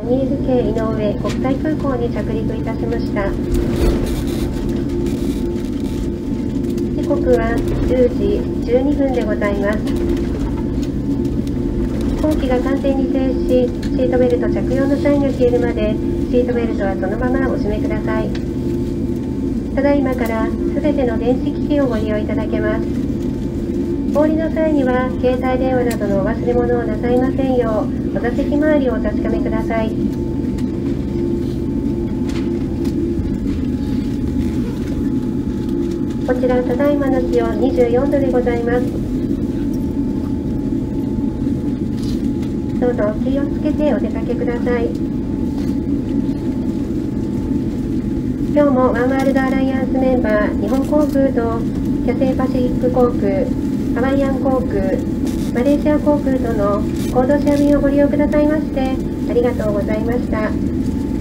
2LK 井上国際空港に着陸いたしました。時刻は10時12分でございます。飛行機が完全に停止し、シートベルト着用のサインが消えるまで、シートベルトはそのままお締めください。ただいまからすべての電子機器をご利用いただけます。お降りの際には、携帯電話などのお忘れ物をなさいませんよう、お座席周りをお確かめください。こちら、ただいまの気温24度でございます。どうぞ気をつけてお出かけください。今日もワンワールドアライアンスメンバー、日本航空とキャセイパシフィック航空、ハワイアン航空、マレーシア航空とのコードシェア便をご利用くださいまして、ありがとうございました。